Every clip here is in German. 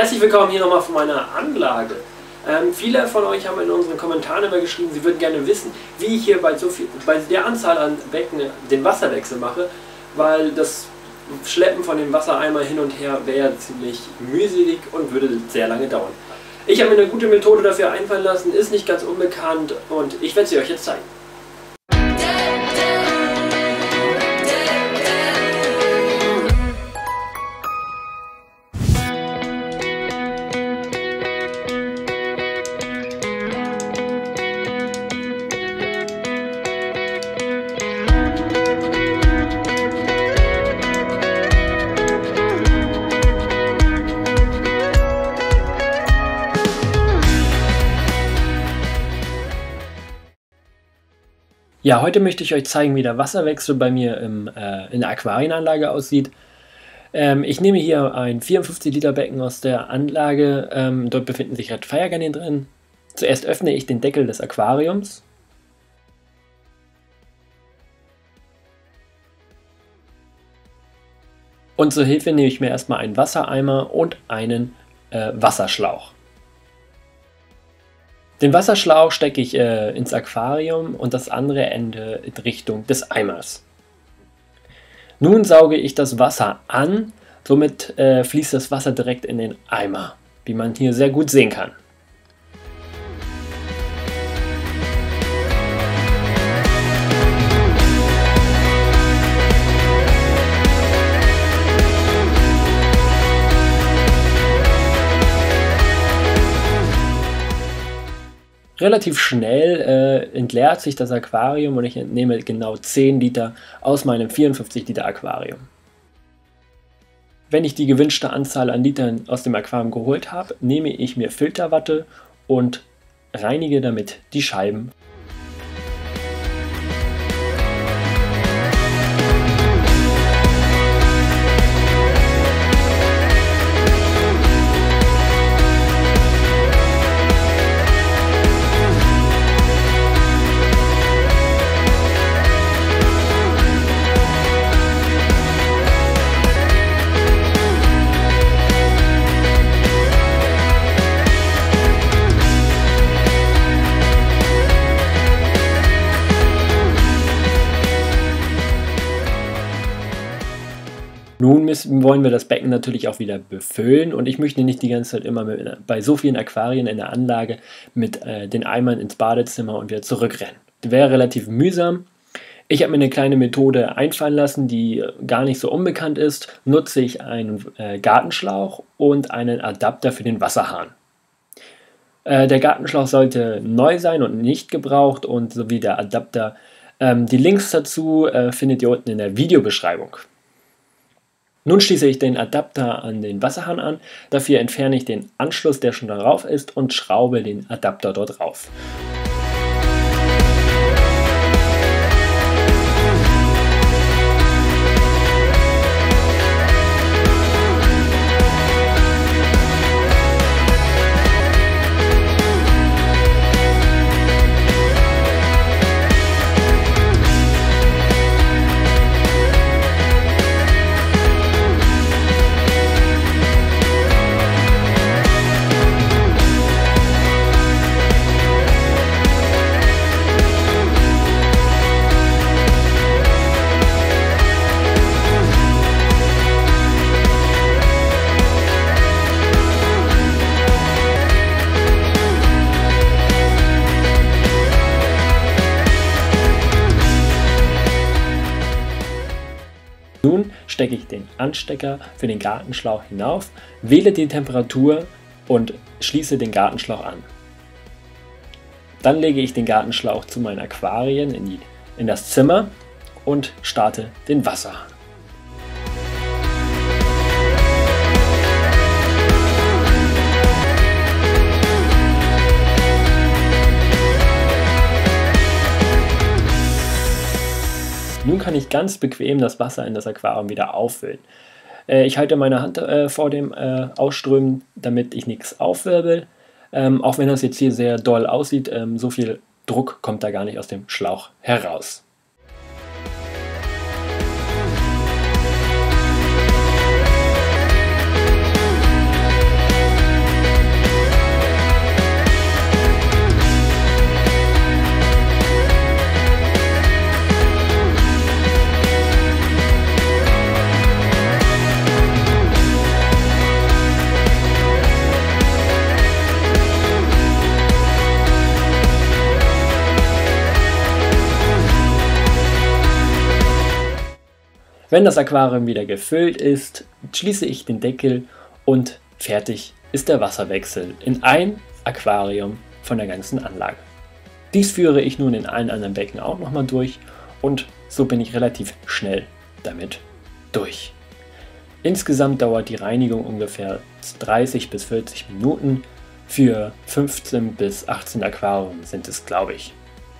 Herzlich willkommen hier nochmal von meiner Anlage. Viele von euch haben in unseren Kommentaren immer geschrieben, sie würden gerne wissen, wie ich hier bei der Anzahl an Becken den Wasserwechsel mache, weil das Schleppen von dem Wassereimer hin und her wäre ziemlich mühselig und würde sehr lange dauern. Ich habe mir eine gute Methode dafür einfallen lassen, ist nicht ganz unbekannt und ich werde sie euch jetzt zeigen. Ja, heute möchte ich euch zeigen, wie der Wasserwechsel bei mir in der Aquarienanlage aussieht. Ich nehme hier ein 54 Liter Becken aus der Anlage. Dort befinden sich Red Fire Garnelen drin. Zuerst öffne ich den Deckel des Aquariums. Und zur Hilfe nehme ich mir erstmal einen Wassereimer und einen Wasserschlauch. Den Wasserschlauch stecke ich ins Aquarium und das andere Ende in Richtung des Eimers. Nun sauge ich das Wasser an, somit fließt das Wasser direkt in den Eimer, wie man hier sehr gut sehen kann. Relativ schnell entleert sich das Aquarium und ich entnehme genau 10 Liter aus meinem 54 Liter Aquarium. Wenn ich die gewünschte Anzahl an Litern aus dem Aquarium geholt habe, nehme ich mir Filterwatte und reinige damit die Scheiben. Nun wollen wir das Becken natürlich auch wieder befüllen und ich möchte nicht die ganze Zeit immer bei so vielen Aquarien in der Anlage mit den Eimern ins Badezimmer und wieder zurückrennen. Das wäre relativ mühsam. Ich habe mir eine kleine Methode einfallen lassen, die gar nicht so unbekannt ist. Nutze ich einen Gartenschlauch und einen Adapter für den Wasserhahn. Der Gartenschlauch sollte neu sein und nicht gebraucht und sowie der Adapter. Die Links dazu findet ihr unten in der Videobeschreibung. Nun schließe ich den Adapter an den Wasserhahn an, dafür entferne ich den Anschluss, der schon darauf ist, und schraube den Adapter dort rauf. Nun stecke ich den Anstecker für den Gartenschlauch hinauf, wähle die Temperatur und schließe den Gartenschlauch an. Dann lege ich den Gartenschlauch zu meinen Aquarien in das Zimmer und starte den Wasserhahn. Nun kann ich ganz bequem das Wasser in das Aquarium wieder auffüllen. Ich halte meine Hand vor dem Ausströmen, damit ich nichts aufwirbel. Auch wenn das jetzt hier sehr doll aussieht, so viel Druck kommt da gar nicht aus dem Schlauch heraus. Wenn das Aquarium wieder gefüllt ist, schließe ich den Deckel und fertig ist der Wasserwechsel in ein Aquarium von der ganzen Anlage. Dies führe ich nun in allen anderen Becken auch nochmal durch und so bin ich relativ schnell damit durch. Insgesamt dauert die Reinigung ungefähr 30 bis 40 Minuten. Für 15 bis 18 Aquarien sind es, glaube ich.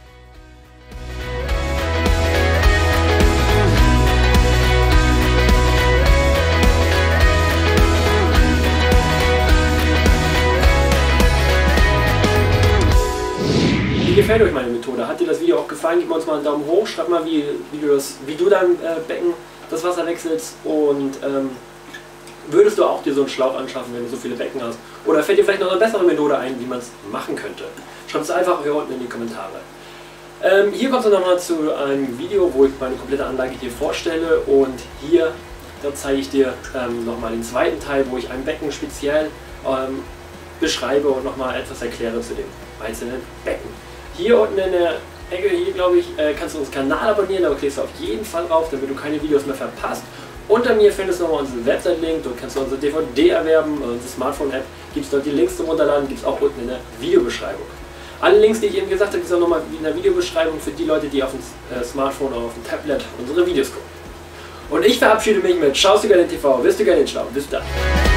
Wie gefällt euch meine Methode? Hat dir das Video auch gefallen? Gib uns mal einen Daumen hoch, schreib mal, wie du dein Becken das Wasser wechselst und würdest du auch dir so einen Schlauch anschaffen, wenn du so viele Becken hast? Oder fällt dir vielleicht noch eine bessere Methode ein, wie man es machen könnte? Schreib es einfach hier unten in die Kommentare. Hier kommst du nochmal zu einem Video, wo ich meine komplette Anlage hier vorstelle und hier, da zeige ich dir nochmal den zweiten Teil, wo ich ein Becken speziell beschreibe und nochmal etwas erkläre zu den einzelnen Becken. Hier unten in der Ecke, hier glaube ich, kannst du unseren Kanal abonnieren, da klickst du auf jeden Fall drauf, damit du keine Videos mehr verpasst. Unter mir findest du nochmal unseren Website-Link, dort kannst du unsere DVD erwerben, unsere Smartphone-App, gibt es dort die Links zum Runterladen, gibt es auch unten in der Videobeschreibung. Alle Links, die ich eben gesagt habe, gibt es auch nochmal in der Videobeschreibung für die Leute, die auf dem Smartphone oder auf dem Tablet unsere Videos gucken. Und ich verabschiede mich mit Schaust du gerne den TV, wirst du gerne den Schlau. Bis dann.